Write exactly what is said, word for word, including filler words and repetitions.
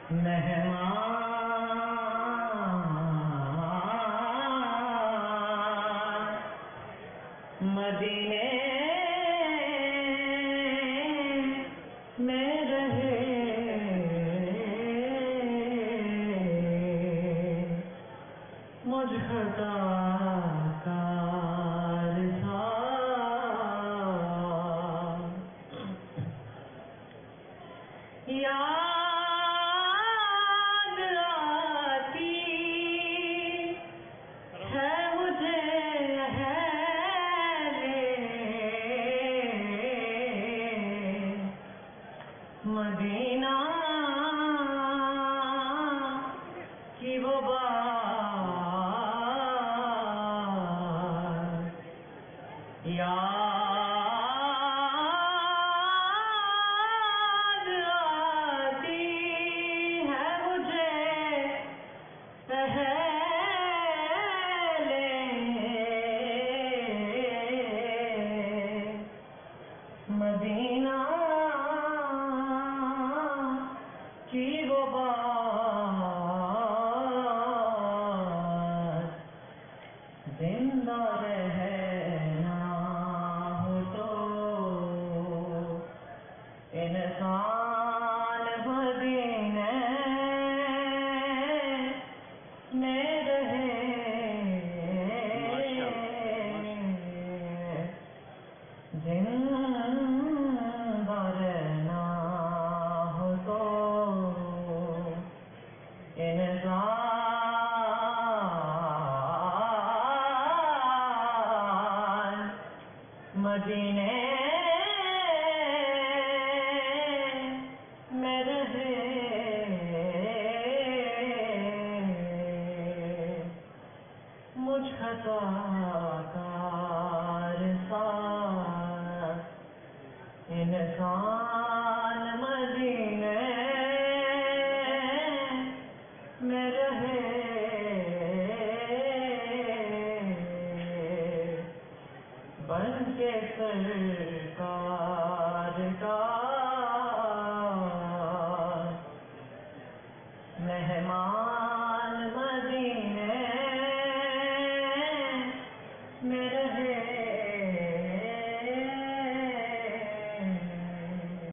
مہمان مدینے میں رہے مجھ خطا کار تھا یاد آتی ہے مجھے اہل مدینہ کی وہ بات یاد آتی ہے مجھے اہل مدینہ کی وہ بات زندہ رہنا ہو تو انسان مدینے میں رہے زندہ رہنا ہو تو انسان مدینے میں رہے مجھ خطا کار ساتھ انسان مدینے میں رہے بن کے سرکار کا مہمان